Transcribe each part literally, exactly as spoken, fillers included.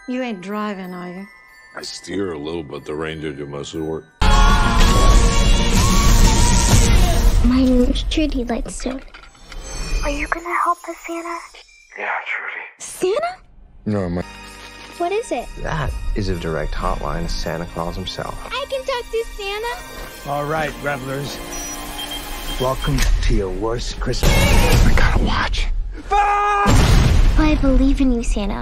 You ain't driving, are you? I steer a little, but the Ranger do most of the work. My name's Trudy Lightstone. Are you gonna help us, Santa? Yeah, Trudy. Santa? No, my... What is it? That is a direct hotline to Santa Claus himself. I can talk to Santa. All right, revelers. Welcome to your worst Christmas. I gotta watch. But I believe in you, Santa.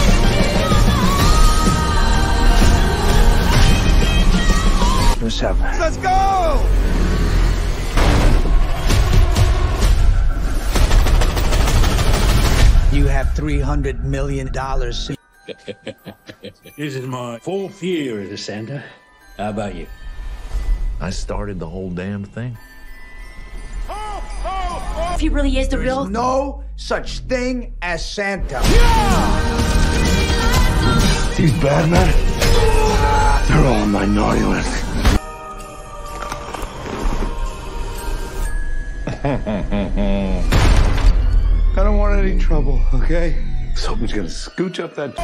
What's up? Let's go! You have three hundred million dollars. This is my fourth year as a Santa. How about you? I started the whole damn thing. If he really is the There real... is no such thing as Santa. These bad men, they're all on my naughty list. I don't want any trouble, okay? Someone's gonna scooch up that...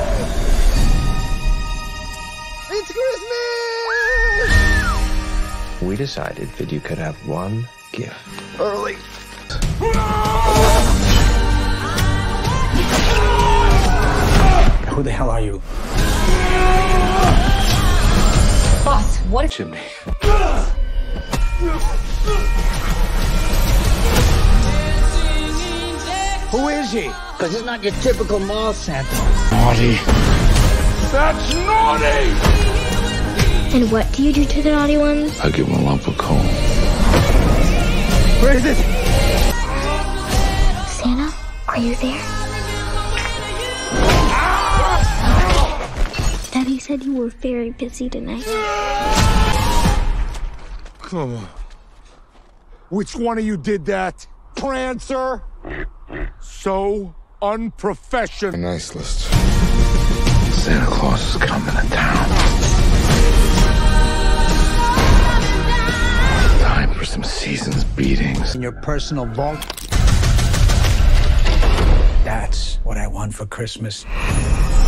It's Christmas! We decided that you could have one gift. Early. Who the hell are you? Boss, what if... Chimney. Who is he? Because it's not your typical mall Santa. Naughty. That's naughty! And what do you do to the naughty ones? I give him a lump of coal. Where is it? Santa, are you there? Daddy said you were very busy tonight. Come on. Which one of you did that? Prancer? So unprofessional. A nice list. Santa Claus is coming to town. Time for some season's beatings. In your personal vault. That's what I want for Christmas.